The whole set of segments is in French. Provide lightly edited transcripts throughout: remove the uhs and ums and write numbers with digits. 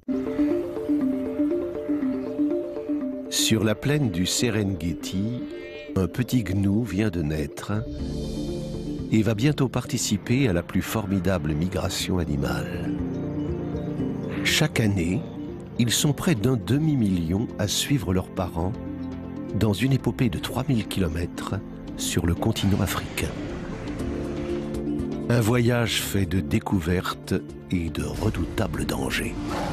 Sur la plaine du Serengeti, un petit gnou vient de naître et va bientôt participer à la plus formidable migration animale. Chaque année, ils sont près d'un demi-million à suivre leurs parents dans une épopée de 3000 km sur le continent africain. Un voyage fait de découvertes et de redoutables dangers.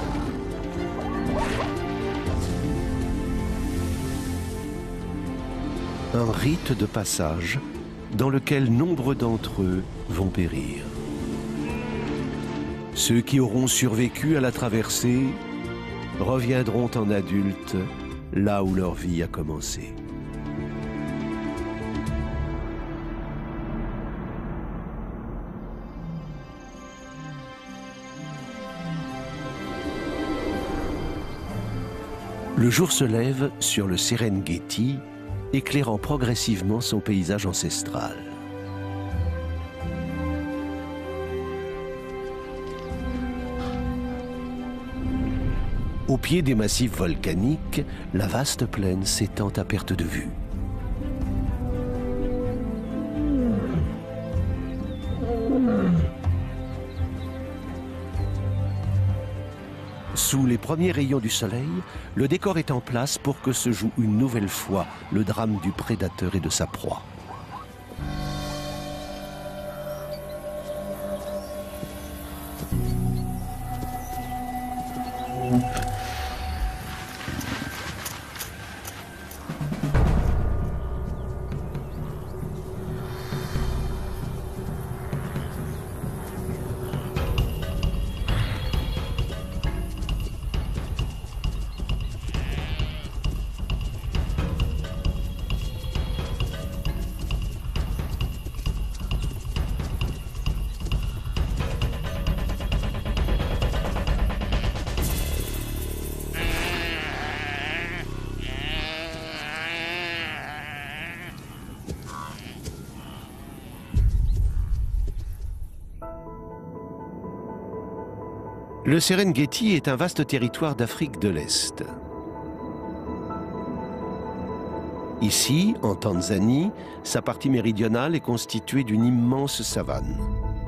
Un rite de passage dans lequel nombre d'entre eux vont périr. Ceux qui auront survécu à la traversée reviendront en adultes là où leur vie a commencé. Le jour se lève sur le Serengeti, éclairant progressivement son paysage ancestral. Au pied des massifs volcaniques, la vaste plaine s'étend à perte de vue. Sous les premiers rayons du soleil, le décor est en place pour que se joue une nouvelle fois le drame du prédateur et de sa proie. Le Serengeti est un vaste territoire d'Afrique de l'Est. Ici, en Tanzanie, sa partie méridionale est constituée d'une immense savane.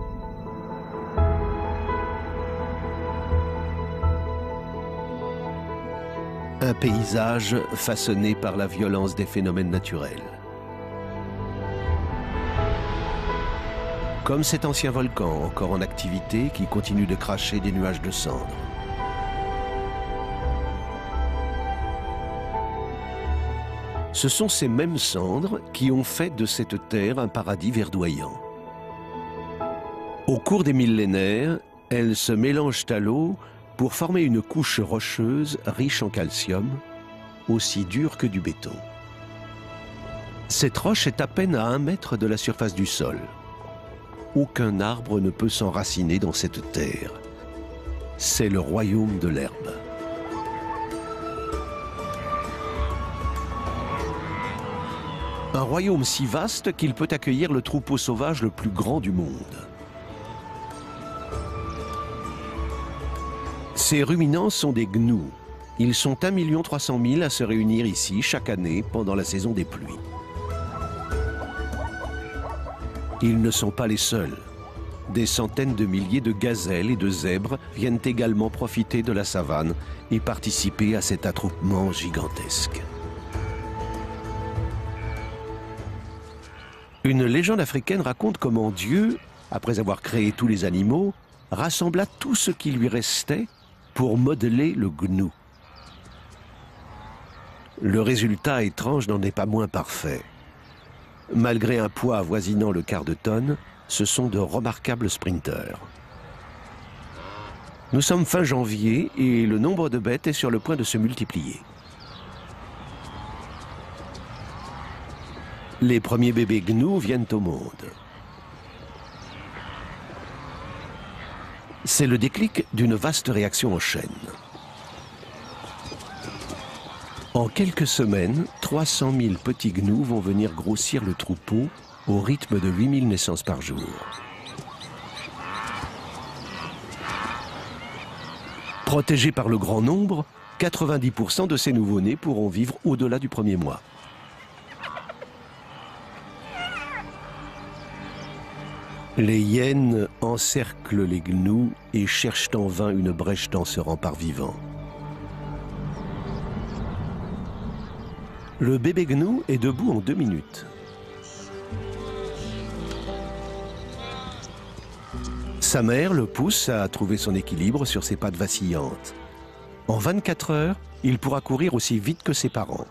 Un paysage façonné par la violence des phénomènes naturels. Comme cet ancien volcan encore en activité qui continue de cracher des nuages de cendres. Ce sont ces mêmes cendres qui ont fait de cette terre un paradis verdoyant. Au cours des millénaires, elles se mélangent à l'eau pour former une couche rocheuse riche en calcium, aussi dure que du béton. Cette roche est à peine à 1 mètre de la surface du sol. Aucun arbre ne peut s'enraciner dans cette terre. C'est le royaume de l'herbe. Un royaume si vaste qu'il peut accueillir le troupeau sauvage le plus grand du monde. Ces ruminants sont des gnous. Ils sont 1 300 000 à se réunir ici chaque année pendant la saison des pluies. Ils ne sont pas les seuls. Des centaines de milliers de gazelles et de zèbres viennent également profiter de la savane et participer à cet attroupement gigantesque. Une légende africaine raconte comment Dieu, après avoir créé tous les animaux, rassembla tout ce qui lui restait pour modeler le gnou. Le résultat étrange n'en est pas moins parfait. Malgré un poids avoisinant le quart de tonne, ce sont de remarquables sprinteurs. Nous sommes fin janvier et le nombre de bêtes est sur le point de se multiplier. Les premiers bébés gnous viennent au monde. C'est le déclic d'une vaste réaction en chaîne. En quelques semaines, 300 000 petits gnous vont venir grossir le troupeau au rythme de 8 000 naissances par jour. Protégés par le grand nombre, 90% de ces nouveau-nés pourront vivre au-delà du premier mois. Les hyènes encerclent les gnous et cherchent en vain une brèche dans ce rempart vivant. Le bébé gnou est debout en 2 minutes. Sa mère le pousse à trouver son équilibre sur ses pattes vacillantes. En 24 heures, il pourra courir aussi vite que ses parents.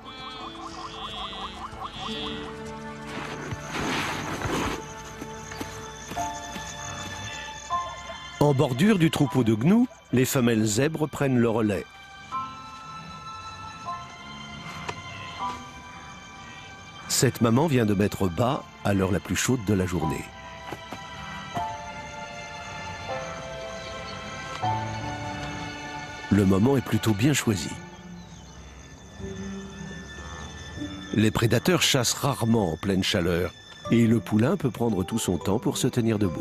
En bordure du troupeau de gnous, les femelles zèbres prennent le relais. Cette maman vient de mettre bas à l'heure la plus chaude de la journée. Le moment est plutôt bien choisi. Les prédateurs chassent rarement en pleine chaleur et le poulain peut prendre tout son temps pour se tenir debout.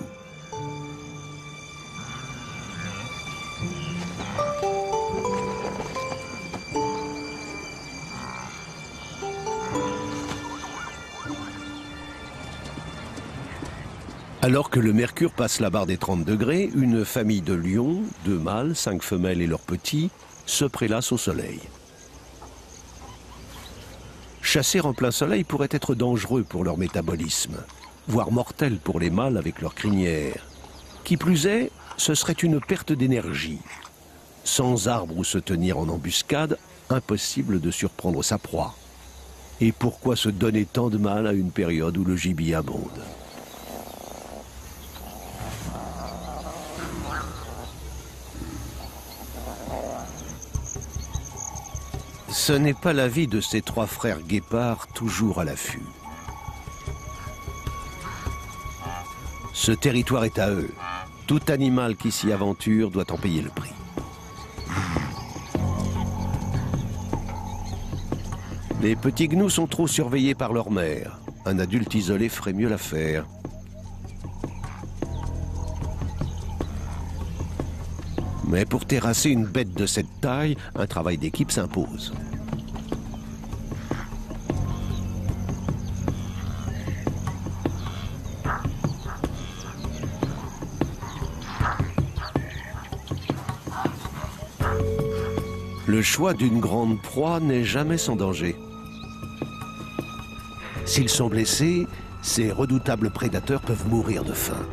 Alors que le mercure passe la barre des 30 degrés, une famille de lions, 2 mâles, 5 femelles et leurs petits, se prélassent au soleil. Chasser en plein soleil pourrait être dangereux pour leur métabolisme, voire mortel pour les mâles avec leur crinière. Qui plus est, ce serait une perte d'énergie. Sans arbre où se tenir en embuscade, impossible de surprendre sa proie. Et pourquoi se donner tant de mal à une période où le gibier abonde ? Ce n'est pas l'avis de ces 3 frères guépards toujours à l'affût. Ce territoire est à eux. Tout animal qui s'y aventure doit en payer le prix. Les petits gnous sont trop surveillés par leur mère. Un adulte isolé ferait mieux l'affaire. Mais pour terrasser une bête de cette taille, un travail d'équipe s'impose. Le choix d'une grande proie n'est jamais sans danger. S'ils sont blessés, ces redoutables prédateurs peuvent mourir de faim.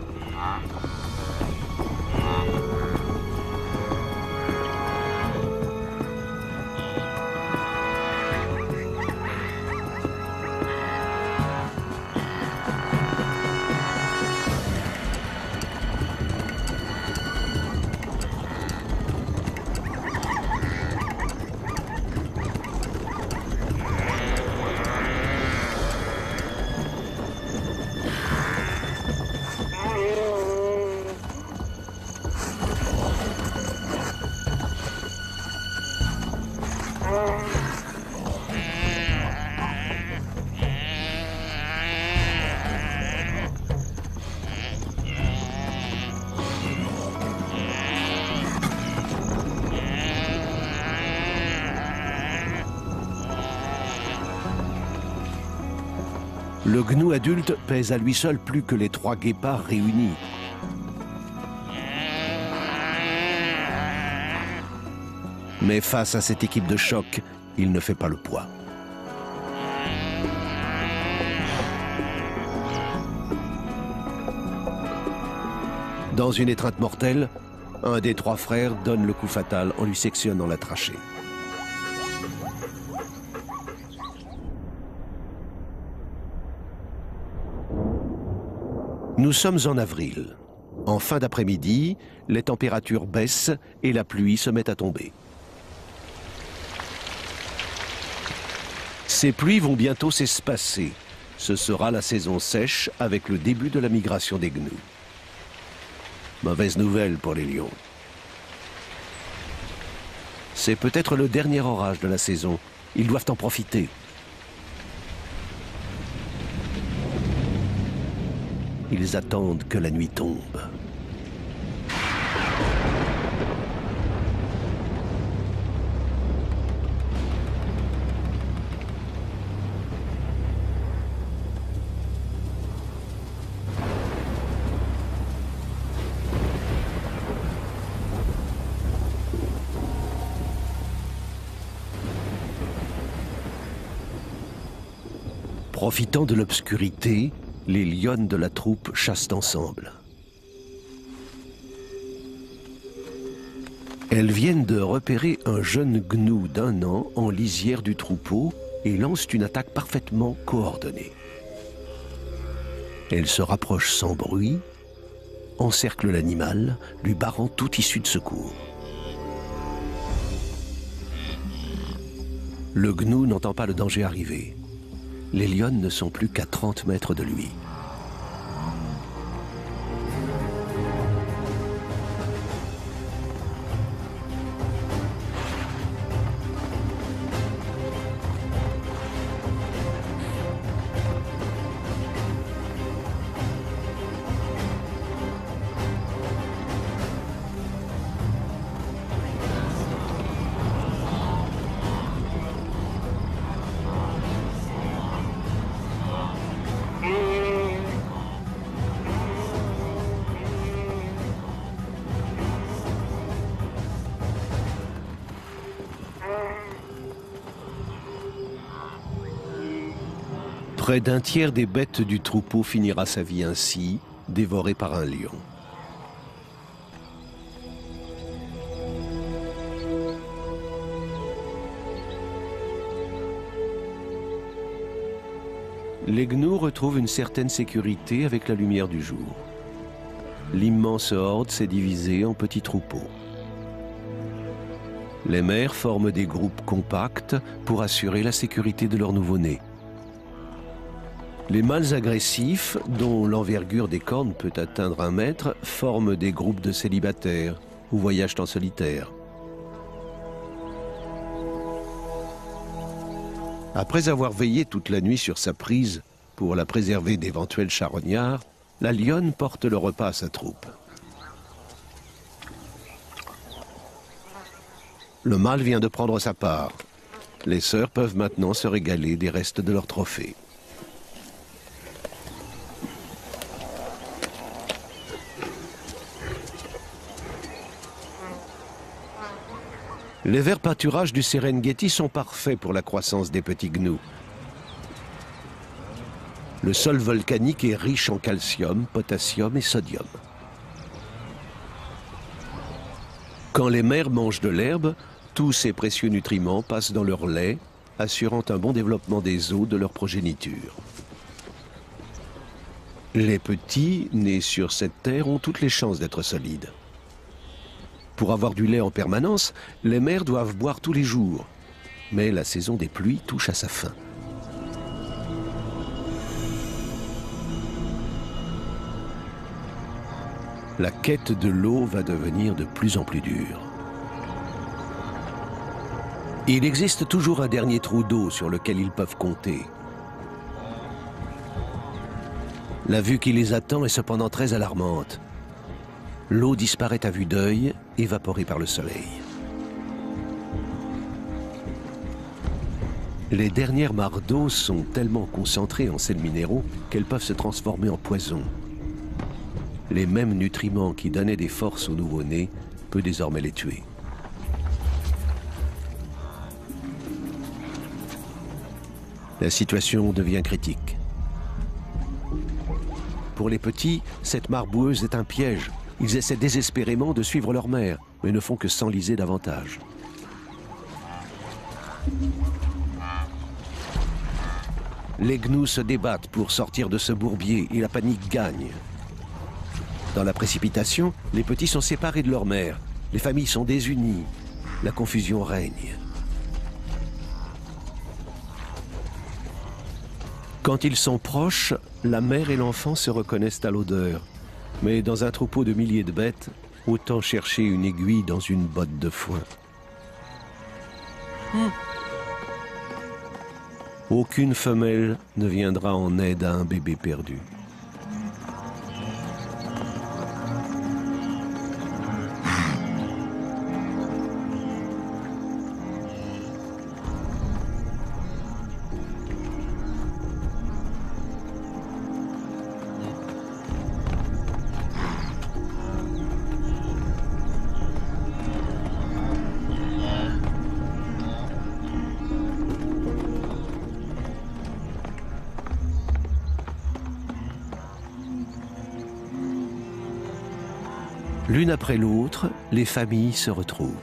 Le gnou adulte pèse à lui seul plus que les 3 guépards réunis. Mais face à cette équipe de choc, il ne fait pas le poids. Dans une étreinte mortelle, un des 3 frères donne le coup fatal en lui sectionnant la trachée. Nous sommes en avril. En fin d'après-midi, les températures baissent et la pluie se met à tomber. Ces pluies vont bientôt s'espacer. Ce sera la saison sèche avec le début de la migration des gnous. Mauvaise nouvelle pour les lions. C'est peut-être le dernier orage de la saison. Ils doivent en profiter. Ils attendent que la nuit tombe. Profitant de l'obscurité, les lionnes de la troupe chassent ensemble. Elles viennent de repérer un jeune gnou d'1 an en lisière du troupeau et lancent une attaque parfaitement coordonnée. Elles se rapprochent sans bruit, encerclent l'animal, lui barrant toute issue de secours. Le gnou n'entend pas le danger arriver. Les lionnes ne sont plus qu'à 30 mètres de lui. Près d'un tiers des bêtes du troupeau finira sa vie ainsi, dévorée par un lion. Les gnous retrouvent une certaine sécurité avec la lumière du jour. L'immense horde s'est divisée en petits troupeaux. Les mères forment des groupes compacts pour assurer la sécurité de leurs nouveau-nés. Les mâles agressifs, dont l'envergure des cornes peut atteindre 1 mètre, forment des groupes de célibataires ou voyagent en solitaire. Après avoir veillé toute la nuit sur sa prise pour la préserver d'éventuels charognards, la lionne porte le repas à sa troupe. Le mâle vient de prendre sa part. Les sœurs peuvent maintenant se régaler des restes de leur trophée. Les verts pâturages du Serengeti sont parfaits pour la croissance des petits gnous. Le sol volcanique est riche en calcium, potassium et sodium. Quand les mères mangent de l'herbe, tous ces précieux nutriments passent dans leur lait, assurant un bon développement des os de leur progéniture. Les petits, nés sur cette terre, ont toutes les chances d'être solides. Pour avoir du lait en permanence, les mères doivent boire tous les jours. Mais la saison des pluies touche à sa fin. La quête de l'eau va devenir de plus en plus dure. Il existe toujours un dernier trou d'eau sur lequel ils peuvent compter. La vue qui les attend est cependant très alarmante. L'eau disparaît à vue d'œil, évaporée par le soleil. Les dernières mares d'eau sont tellement concentrées en sels minéraux qu'elles peuvent se transformer en poison. Les mêmes nutriments qui donnaient des forces aux nouveau-nés peuvent désormais les tuer. La situation devient critique. Pour les petits, cette mare boueuse est un piège. Ils essaient désespérément de suivre leur mère, mais ne font que s'enliser davantage. Les gnous se débattent pour sortir de ce bourbier et la panique gagne. Dans la précipitation, les petits sont séparés de leur mère. Les familles sont désunies. La confusion règne. Quand ils sont proches, la mère et l'enfant se reconnaissent à l'odeur. Mais dans un troupeau de milliers de bêtes, autant chercher une aiguille dans une botte de foin. Aucune femelle ne viendra en aide à un bébé perdu. L'une après l'autre, les familles se retrouvent.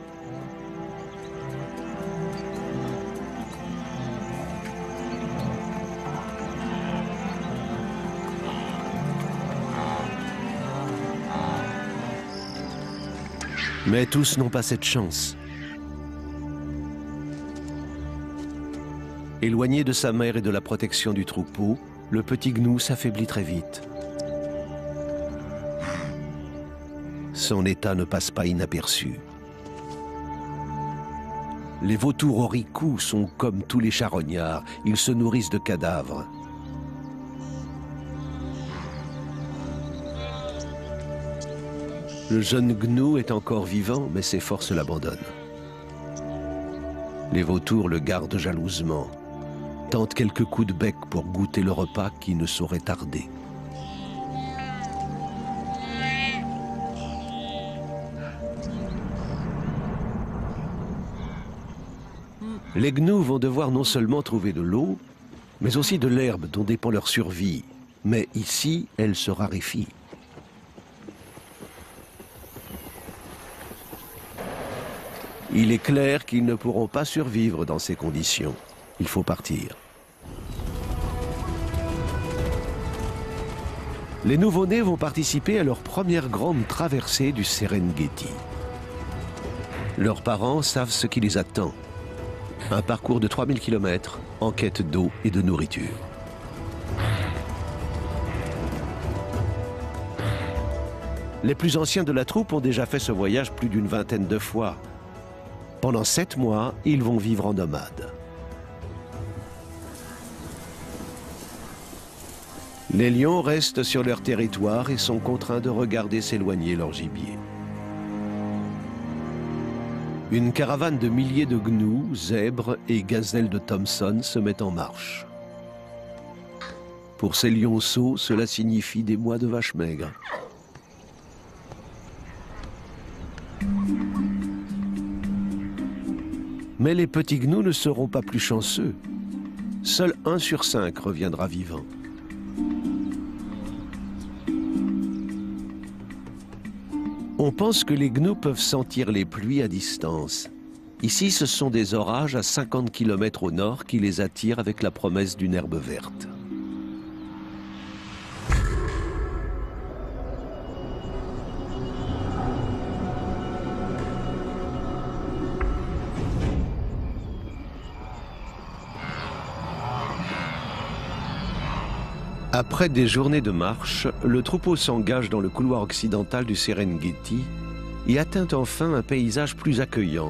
Mais tous n'ont pas cette chance. Éloigné de sa mère et de la protection du troupeau, le petit gnou s'affaiblit très vite. Son état ne passe pas inaperçu. Les vautours oricoux sont comme tous les charognards, ils se nourrissent de cadavres. Le jeune gnou est encore vivant, mais ses forces l'abandonnent. Les vautours le gardent jalousement, tentent quelques coups de bec pour goûter le repas qui ne saurait tarder. Les gnous vont devoir non seulement trouver de l'eau, mais aussi de l'herbe dont dépend leur survie. Mais ici, elle se raréfie. Il est clair qu'ils ne pourront pas survivre dans ces conditions. Il faut partir. Les nouveau-nés vont participer à leur première grande traversée du Serengeti. Leurs parents savent ce qui les attend. Un parcours de 3000 km en quête d'eau et de nourriture. Les plus anciens de la troupe ont déjà fait ce voyage plus d'une vingtaine de fois. Pendant 7 mois, ils vont vivre en nomade. Les lions restent sur leur territoire et sont contraints de regarder s'éloigner leur gibier. Une caravane de milliers de gnous, zèbres et gazelles de Thomson se met en marche. Pour ces lionceaux, cela signifie des mois de vaches maigres. Mais les petits gnous ne seront pas plus chanceux. Seul 1 sur 5 reviendra vivant. On pense que les gnous peuvent sentir les pluies à distance. Ici, ce sont des orages à 50 km au nord qui les attirent avec la promesse d'une herbe verte. Après des journées de marche, le troupeau s'engage dans le couloir occidental du Serengeti et atteint enfin un paysage plus accueillant.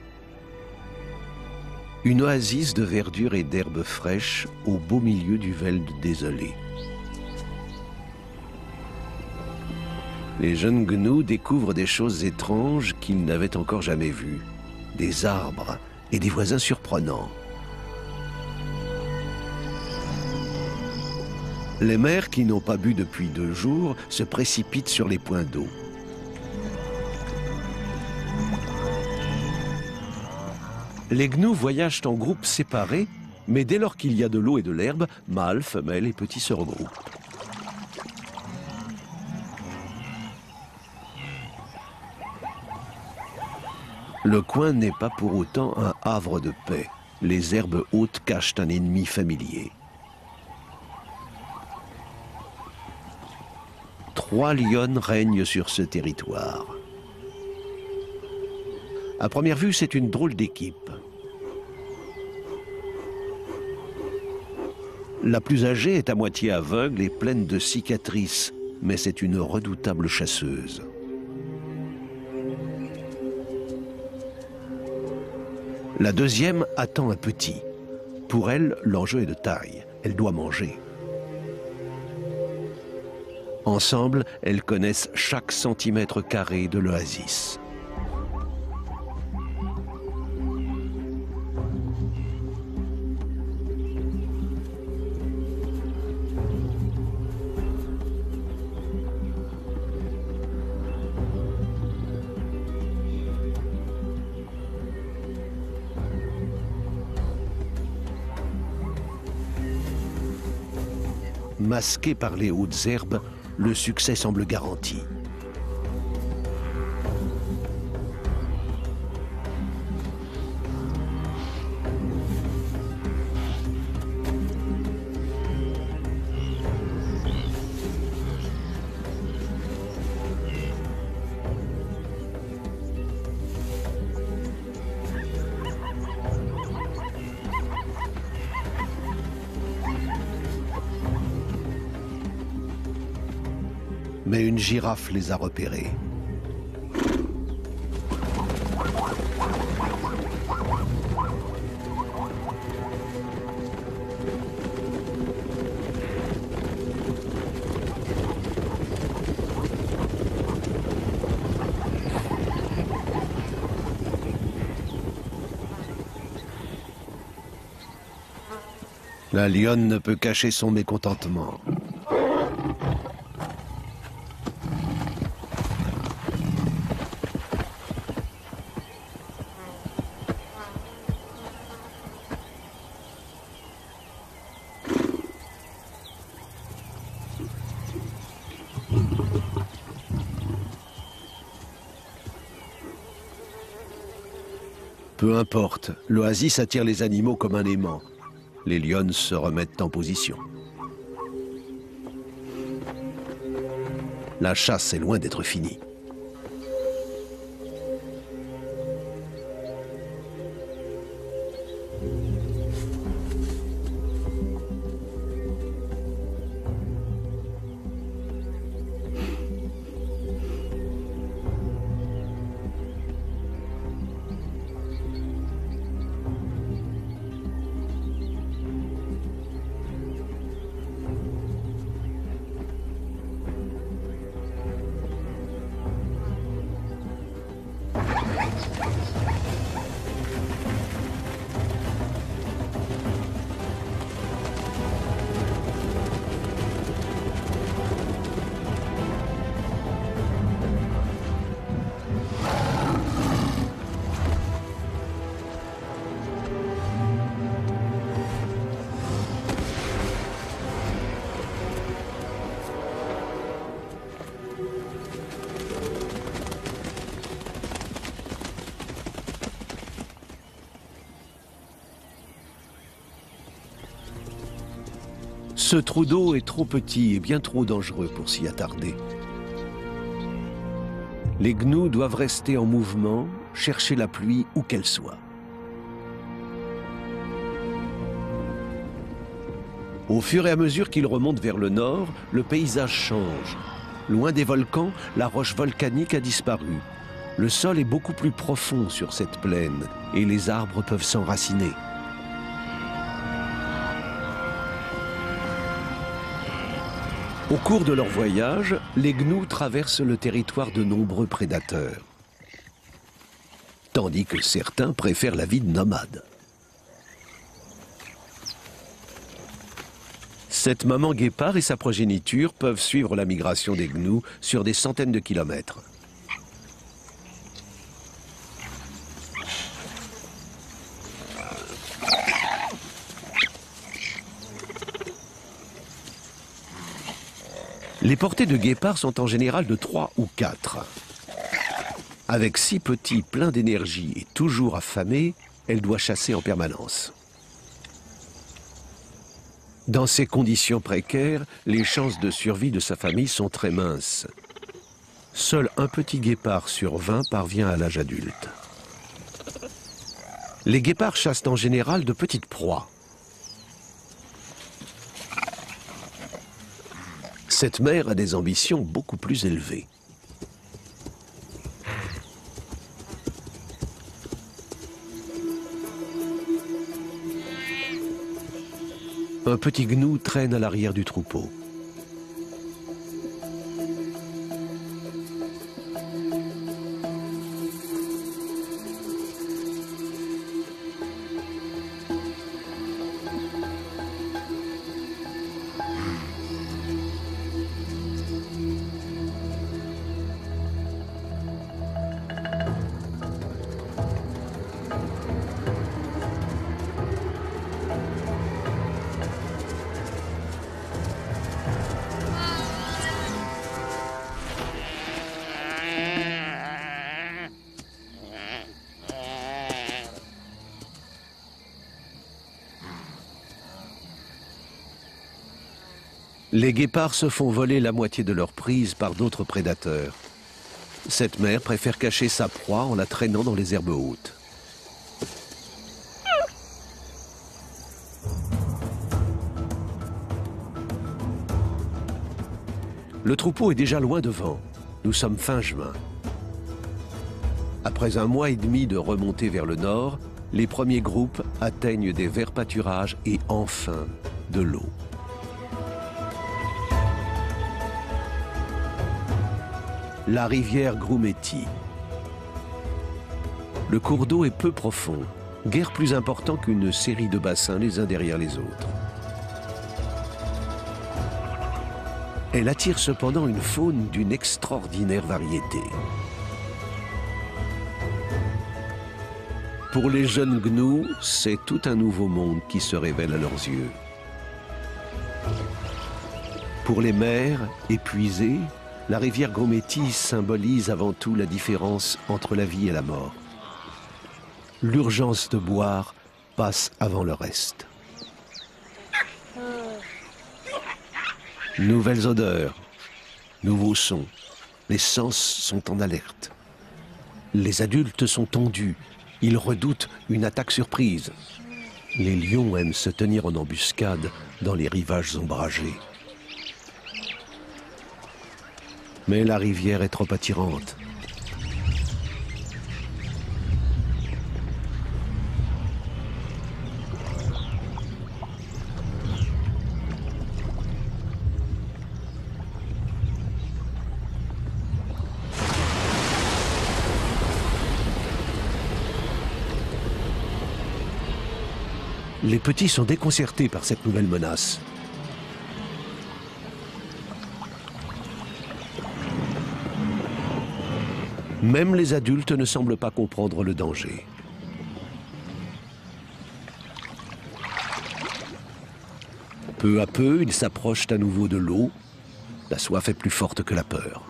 Une oasis de verdure et d'herbes fraîches au beau milieu du veld désolé. Les jeunes gnous découvrent des choses étranges qu'ils n'avaient encore jamais vues. Des arbres et des voisins surprenants. Les mères qui n'ont pas bu depuis 2 jours se précipitent sur les points d'eau. Les gnous voyagent en groupes séparés, mais dès lors qu'il y a de l'eau et de l'herbe, mâles, femelles et petits se regroupent. Le coin n'est pas pour autant un havre de paix. Les herbes hautes cachent un ennemi familier. 3 lionnes règnent sur ce territoire. À première vue, c'est une drôle d'équipe. La plus âgée est à moitié aveugle et pleine de cicatrices, mais c'est une redoutable chasseuse. La deuxième attend un petit. Pour elle, l'enjeu est de taille. Elle doit manger. Ensemble, elles connaissent chaque centimètre carré de l'oasis. Masqué par les hautes herbes, le succès semble garanti. Mais une girafe les a repérés. La lionne ne peut cacher son mécontentement. Peu importe, l'oasis attire les animaux comme un aimant. Les lionnes se remettent en position. La chasse est loin d'être finie. Ce trou d'eau est trop petit et bien trop dangereux pour s'y attarder. Les gnous doivent rester en mouvement, chercher la pluie où qu'elle soit. Au fur et à mesure qu'ils remontent vers le nord, le paysage change. Loin des volcans, la roche volcanique a disparu. Le sol est beaucoup plus profond sur cette plaine et les arbres peuvent s'enraciner. Au cours de leur voyage, les gnous traversent le territoire de nombreux prédateurs, tandis que certains préfèrent la vie de nomade. Cette maman guépard et sa progéniture peuvent suivre la migration des gnous sur des centaines de kilomètres. Les portées de guépard sont en général de 3 ou 4. Avec 6 petits pleins d'énergie et toujours affamés, elle doit chasser en permanence. Dans ces conditions précaires, les chances de survie de sa famille sont très minces. Seul un petit guépard sur 20 parvient à l'âge adulte. Les guépards chassent en général de petites proies. Cette mère a des ambitions beaucoup plus élevées. Un petit gnou traîne à l'arrière du troupeau. Les guépards se font voler la moitié de leur prise par d'autres prédateurs. Cette mère préfère cacher sa proie en la traînant dans les herbes hautes. Le troupeau est déjà loin devant. Nous sommes fin juin. Après 1 mois et demi de remontée vers le nord, les premiers groupes atteignent des verts pâturages et enfin de l'eau. La rivière Grumeti. Le cours d'eau est peu profond, guère plus important qu'une série de bassins les uns derrière les autres. Elle attire cependant une faune d'une extraordinaire variété. Pour les jeunes gnous, c'est tout un nouveau monde qui se révèle à leurs yeux. Pour les mères, épuisées, la rivière Grumeti symbolise avant tout la différence entre la vie et la mort. L'urgence de boire passe avant le reste. Nouvelles odeurs, nouveaux sons, les sens sont en alerte. Les adultes sont tendus, ils redoutent une attaque surprise. Les lions aiment se tenir en embuscade dans les rivages ombragés. Mais la rivière est trop attirante. Les petits sont déconcertés par cette nouvelle menace. Même les adultes ne semblent pas comprendre le danger. Peu à peu, ils s'approchent à nouveau de l'eau. La soif est plus forte que la peur.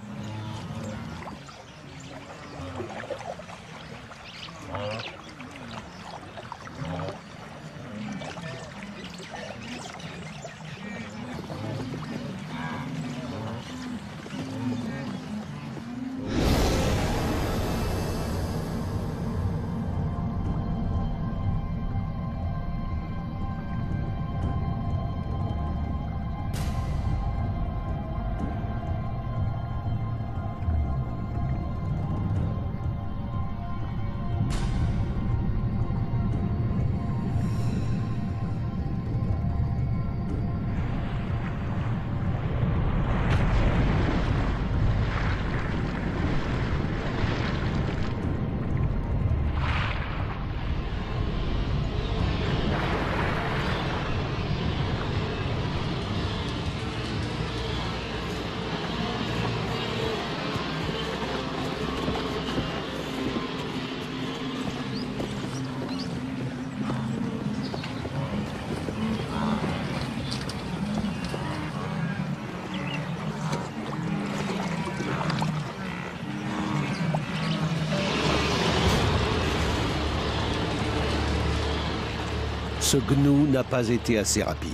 Ce gnou n'a pas été assez rapide.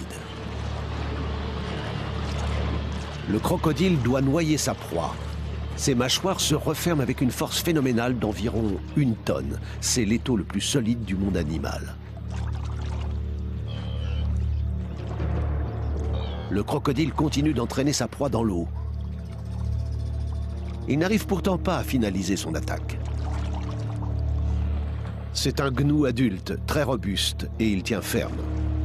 Le crocodile doit noyer sa proie. Ses mâchoires se referment avec une force phénoménale d'environ 1 tonne. C'est l'étau le plus solide du monde animal. Le crocodile continue d'entraîner sa proie dans l'eau. Il n'arrive pourtant pas à finaliser son attaque. C'est un gnou adulte, très robuste, et il tient ferme.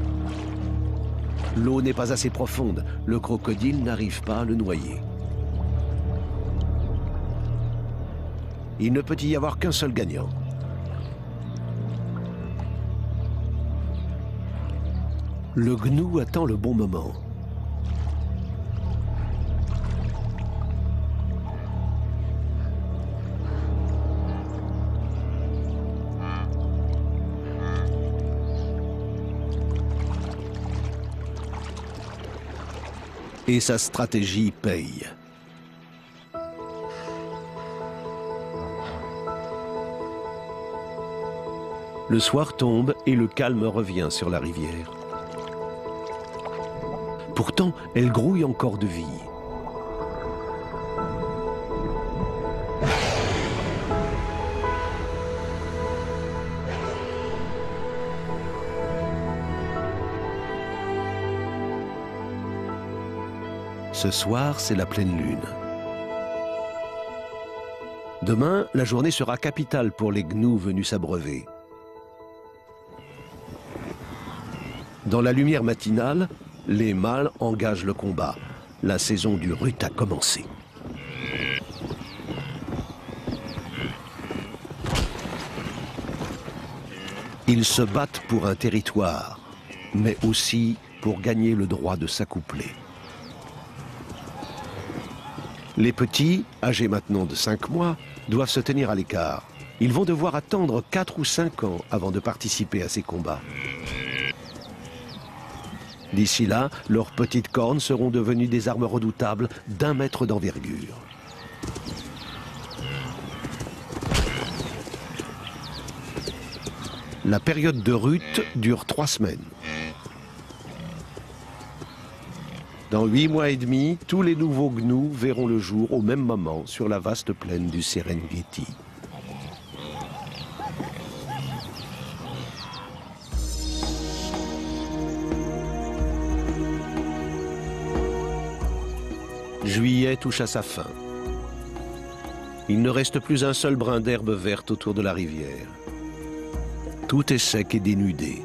L'eau n'est pas assez profonde, le crocodile n'arrive pas à le noyer. Il ne peut y avoir qu'un seul gagnant. Le gnou attend le bon moment. Et sa stratégie paye. Le soir tombe et le calme revient sur la rivière. Pourtant, elle grouille encore de vie. Ce soir, c'est la pleine lune. Demain, la journée sera capitale pour les gnous venus s'abreuver. Dans la lumière matinale, les mâles engagent le combat. La saison du rut a commencé. Ils se battent pour un territoire, mais aussi pour gagner le droit de s'accoupler. Les petits, âgés maintenant de 5 mois, doivent se tenir à l'écart. Ils vont devoir attendre 4 ou 5 ans avant de participer à ces combats. D'ici là, leurs petites cornes seront devenues des armes redoutables d'1 mètre d'envergure. La période de rut dure 3 semaines. Dans 8 mois et demi, tous les nouveaux gnous verront le jour au même moment sur la vaste plaine du Serengeti. Juillet touche à sa fin. Il ne reste plus un seul brin d'herbe verte autour de la rivière. Tout est sec et dénudé.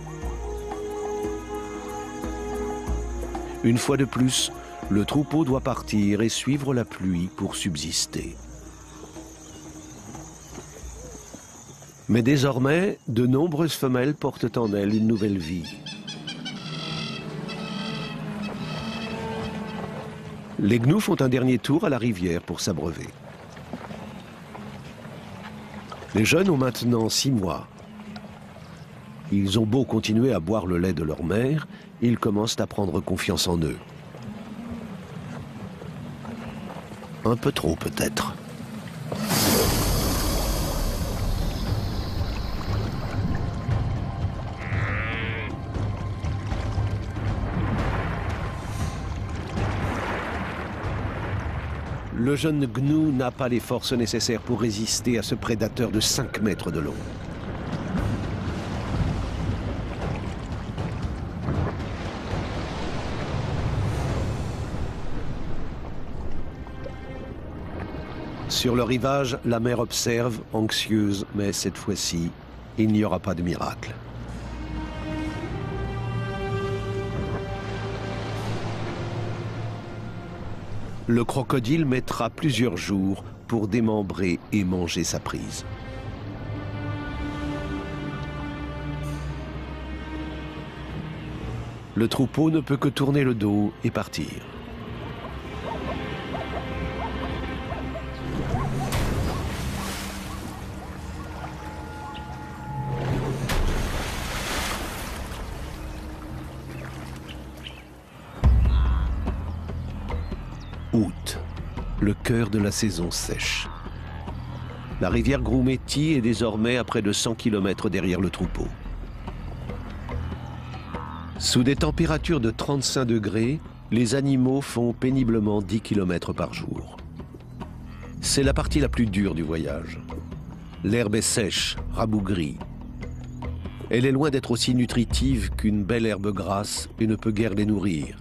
Une fois de plus, le troupeau doit partir et suivre la pluie pour subsister. Mais désormais, de nombreuses femelles portent en elles une nouvelle vie. Les gnous font un dernier tour à la rivière pour s'abreuver. Les jeunes ont maintenant 6 mois. Ils ont beau continuer à boire le lait de leur mère, ils commencent à prendre confiance en eux. Un peu trop peut-être. Le jeune gnou n'a pas les forces nécessaires pour résister à ce prédateur de 5 mètres de long. Sur le rivage, la mère observe, anxieuse, mais cette fois-ci, il n'y aura pas de miracle. Le crocodile mettra plusieurs jours pour démembrer et manger sa prise. Le troupeau ne peut que tourner le dos et partir. Août, le cœur de la saison sèche. La rivière Groumeti est désormais à près de 100 km derrière le troupeau. Sous des températures de 35 degrés, les animaux font péniblement 10 km par jour. C'est la partie la plus dure du voyage. L'herbe est sèche, rabougrie. Elle est loin d'être aussi nutritive qu'une belle herbe grasse et ne peut guère les nourrir.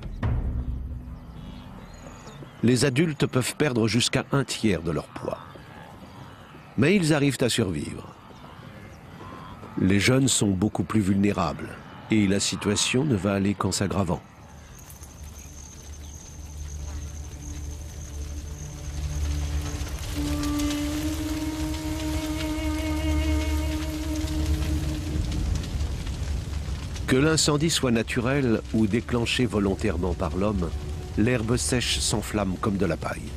Les adultes peuvent perdre jusqu'à 1/3 de leur poids. Mais ils arrivent à survivre. Les jeunes sont beaucoup plus vulnérables et la situation ne va aller qu'en s'aggravant. Que l'incendie soit naturel ou déclenché volontairement par l'homme, l'herbe sèche s'enflamme comme de la paille.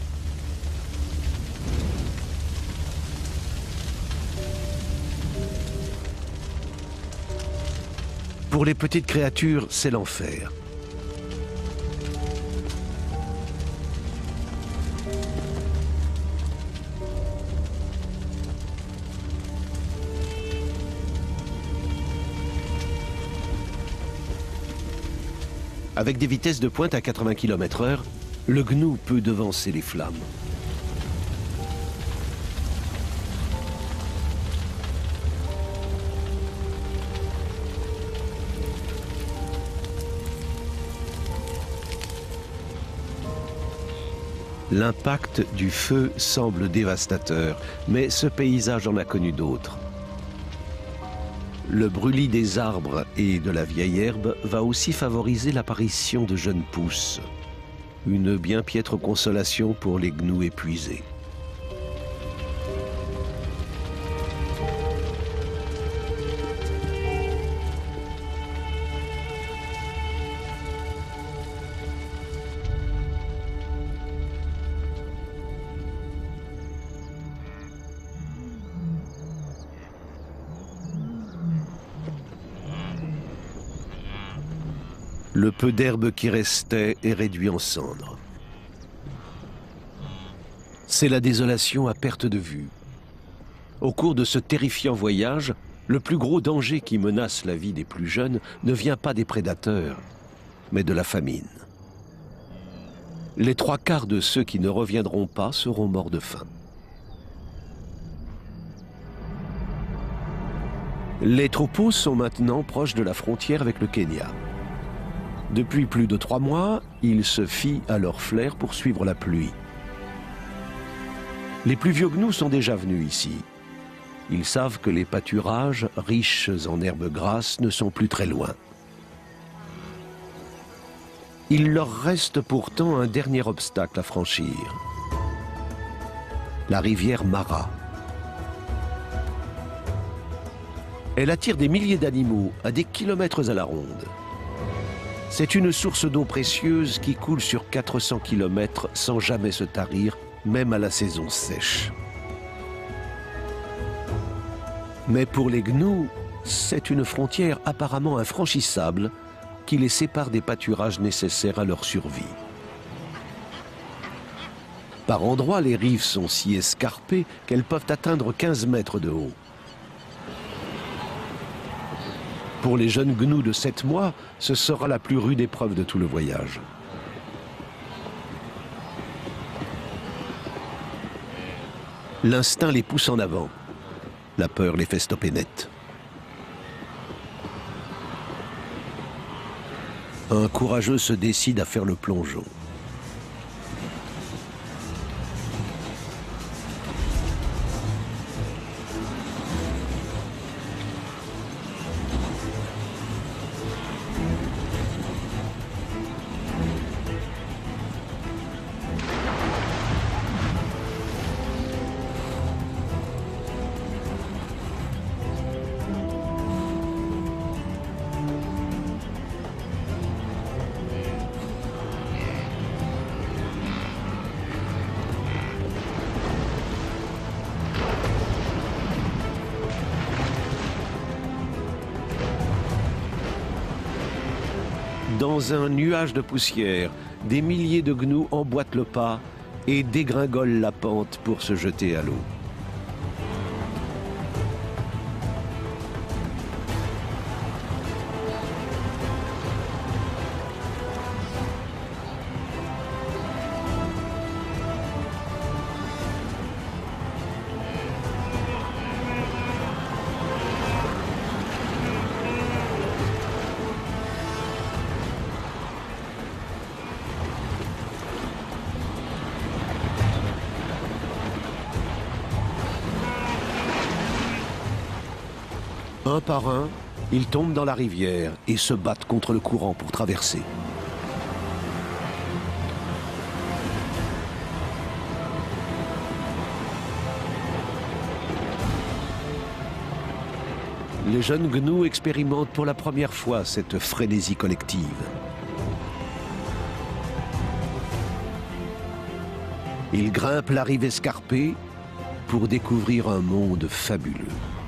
Pour les petites créatures, c'est l'enfer. Avec des vitesses de pointe à 80 km/h, le gnou peut devancer les flammes. L'impact du feu semble dévastateur, mais ce paysage en a connu d'autres. Le brûlis des arbres et de la vieille herbe va aussi favoriser l'apparition de jeunes pousses. Une bien piètre consolation pour les gnous épuisés. Le peu d'herbe qui restait est réduit en cendres. C'est la désolation à perte de vue. Au cours de ce terrifiant voyage, le plus gros danger qui menace la vie des plus jeunes ne vient pas des prédateurs, mais de la famine. Les 3/4 de ceux qui ne reviendront pas seront morts de faim. Les troupeaux sont maintenant proches de la frontière avec le Kenya. Depuis plus de 3 mois, ils se fient à leur flair pour suivre la pluie. Les plus vieux gnous sont déjà venus ici. Ils savent que les pâturages, riches en herbes grasses, ne sont plus très loin. Il leur reste pourtant un dernier obstacle à franchir. La rivière Mara. Elle attire des milliers d'animaux à des kilomètres à la ronde. C'est une source d'eau précieuse qui coule sur 400 km sans jamais se tarir, même à la saison sèche. Mais pour les gnous, c'est une frontière apparemment infranchissable qui les sépare des pâturages nécessaires à leur survie. Par endroits, les rives sont si escarpées qu'elles peuvent atteindre 15 mètres de haut. Pour les jeunes gnous de 7 mois, ce sera la plus rude épreuve de tout le voyage. L'instinct les pousse en avant. La peur les fait stopper net. Un courageux se décide à faire le plongeon. Dans un nuage de poussière, des milliers de gnous emboîtent le pas et dégringolent la pente pour se jeter à l'eau. Un par un, ils tombent dans la rivière et se battent contre le courant pour traverser. Les jeunes gnous expérimentent pour la première fois cette frénésie collective. Ils grimpent la rive escarpée pour découvrir un monde fabuleux.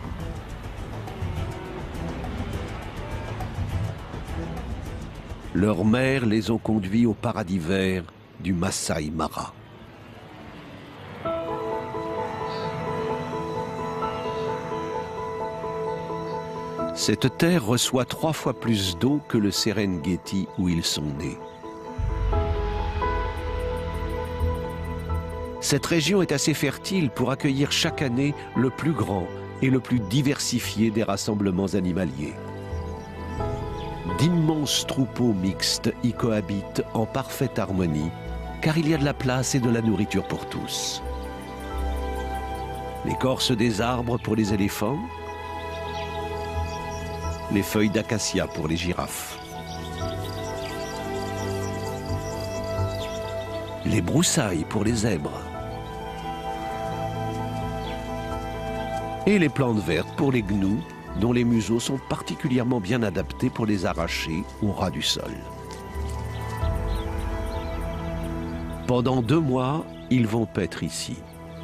Leurs mères les ont conduits au paradis vert du Masai Mara. Cette terre reçoit 3 fois plus d'eau que le Serengeti où ils sont nés. Cette région est assez fertile pour accueillir chaque année le plus grand et le plus diversifié des rassemblements animaliers. D'immenses troupeaux mixtes y cohabitent en parfaite harmonie car il y a de la place et de la nourriture pour tous. L'écorce des arbres pour les éléphants, les feuilles d'acacia pour les girafes, les broussailles pour les zèbres et les plantes vertes pour les gnous, dont les museaux sont particulièrement bien adaptés pour les arracher au ras du sol. Pendant 2 mois, ils vont paître ici.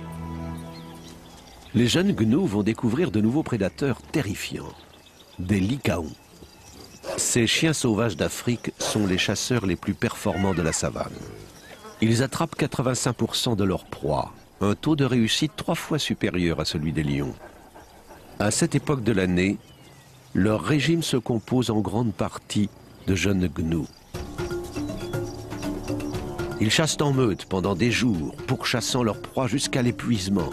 Les jeunes gnous vont découvrir de nouveaux prédateurs terrifiants, des lycaons. Ces chiens sauvages d'Afrique sont les chasseurs les plus performants de la savane. Ils attrapent 85% de leur proie, un taux de réussite 3 fois supérieur à celui des lions. À cette époque de l'année, leur régime se compose en grande partie de jeunes gnous. Ils chassent en meute pendant des jours, pourchassant leur proie jusqu'à l'épuisement.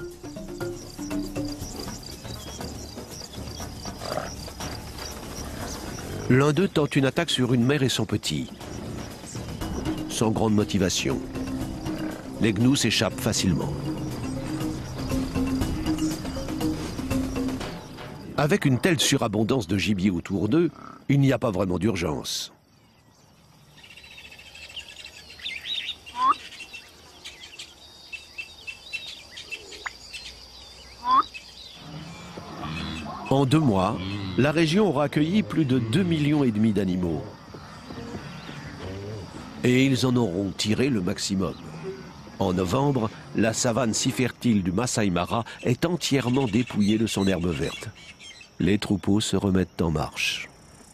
L'un d'eux tente une attaque sur une mère et son petit, sans grande motivation. Les gnous s'échappent facilement. Avec une telle surabondance de gibier autour d'eux, il n'y a pas vraiment d'urgence. En 2 mois, la région aura accueilli plus de 2,5 millions d'animaux. Et ils en auront tiré le maximum. En novembre, la savane si fertile du Masai Mara est entièrement dépouillée de son herbe verte. Les troupeaux se remettent en marche.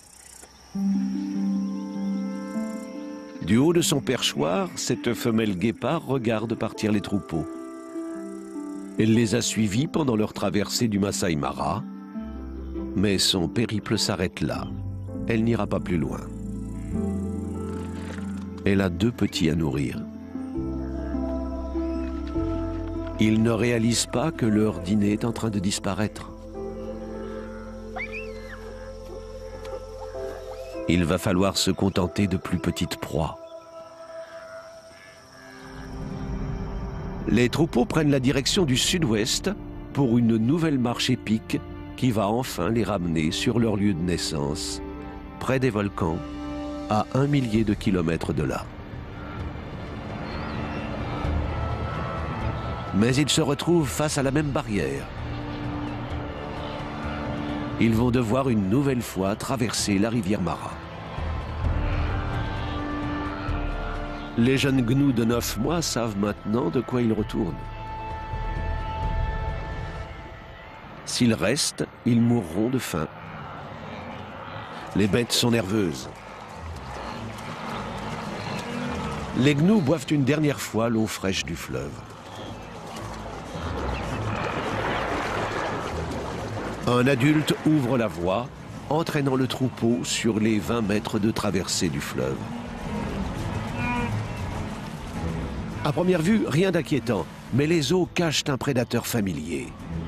Du haut de son perchoir, cette femelle guépard regarde partir les troupeaux. Elle les a suivis pendant leur traversée du Masai Mara, mais son périple s'arrête là. Elle n'ira pas plus loin. Elle a 2 petits à nourrir. Ils ne réalisent pas que leur dîner est en train de disparaître. Il va falloir se contenter de plus petites proies. Les troupeaux prennent la direction du sud-ouest pour une nouvelle marche épique qui va enfin les ramener sur leur lieu de naissance, près des volcans, à 1 millier de kilomètres de là. Mais ils se retrouvent face à la même barrière. Ils vont devoir une nouvelle fois traverser la rivière Mara. Les jeunes gnous de 9 mois savent maintenant de quoi ils retournent. S'ils restent, ils mourront de faim. Les bêtes sont nerveuses. Les gnous boivent une dernière fois l'eau fraîche du fleuve. Un adulte ouvre la voie, entraînant le troupeau sur les 20 mètres de traversée du fleuve. À première vue, rien d'inquiétant, mais les eaux cachent un prédateur familier.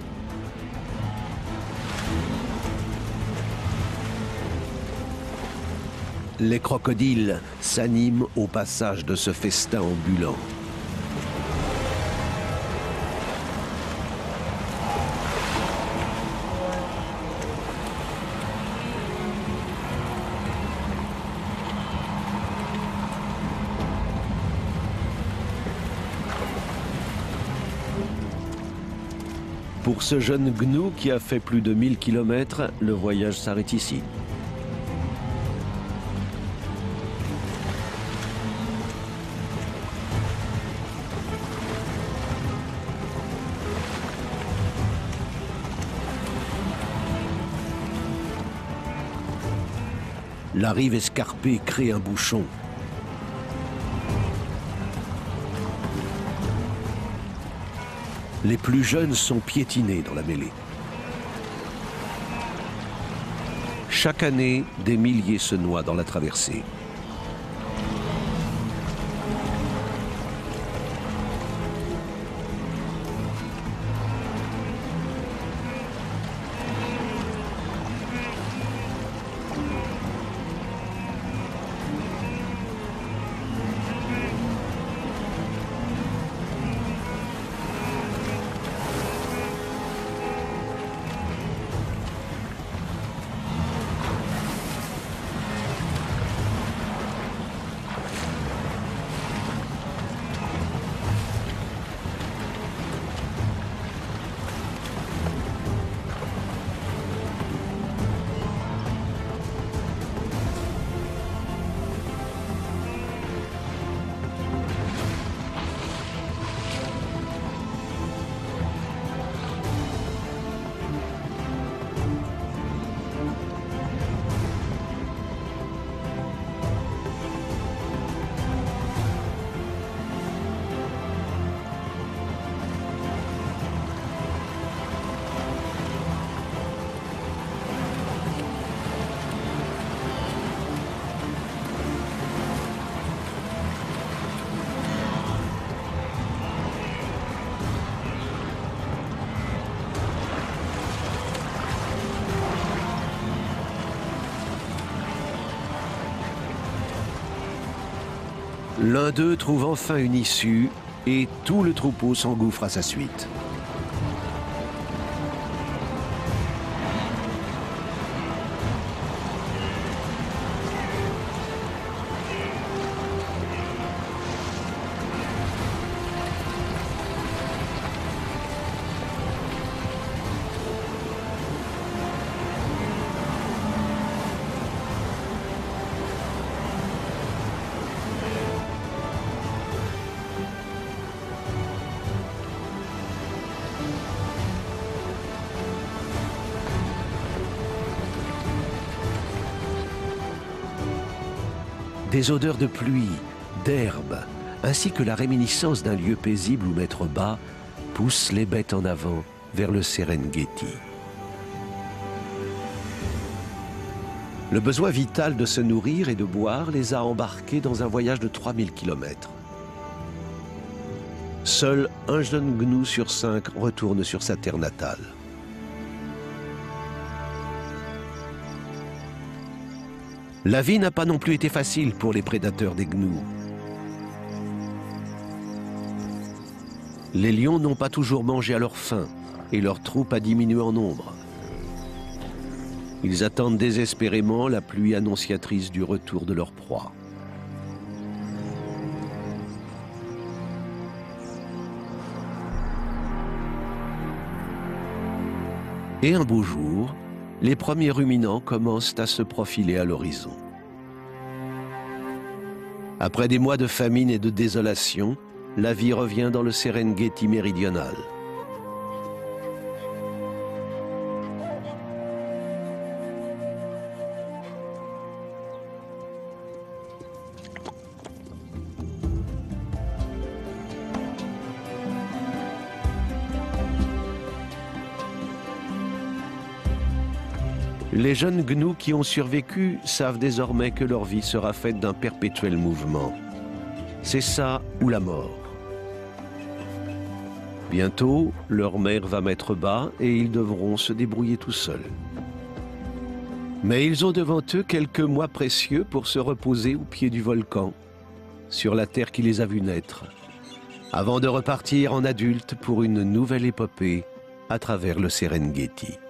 Les crocodiles s'animent au passage de ce festin ambulant. Pour ce jeune gnou qui a fait plus de 1000 km, le voyage s'arrête ici. La rive escarpée crée un bouchon. Les plus jeunes sont piétinés dans la mêlée. Chaque année, des milliers se noient dans la traversée. L'un d'eux trouve enfin une issue et tout le troupeau s'engouffre à sa suite. Des odeurs de pluie, d'herbe, ainsi que la réminiscence d'un lieu paisible où mettre bas, poussent les bêtes en avant vers le Serengeti. Le besoin vital de se nourrir et de boire les a embarqués dans un voyage de 3000 km. Seul un jeune gnou sur 5 retourne sur sa terre natale. La vie n'a pas non plus été facile pour les prédateurs des gnous. Les lions n'ont pas toujours mangé à leur faim et leur troupe a diminué en nombre. Ils attendent désespérément la pluie annonciatrice du retour de leur proie. Et un beau jour, les premiers ruminants commencent à se profiler à l'horizon. Après des mois de famine et de désolation, la vie revient dans le Serengeti méridional. Les jeunes gnous qui ont survécu savent désormais que leur vie sera faite d'un perpétuel mouvement. C'est ça ou la mort. Bientôt, leur mère va mettre bas et ils devront se débrouiller tout seuls. Mais ils ont devant eux quelques mois précieux pour se reposer au pied du volcan, sur la terre qui les a vus naître, avant de repartir en adultes pour une nouvelle épopée à travers le Serengeti.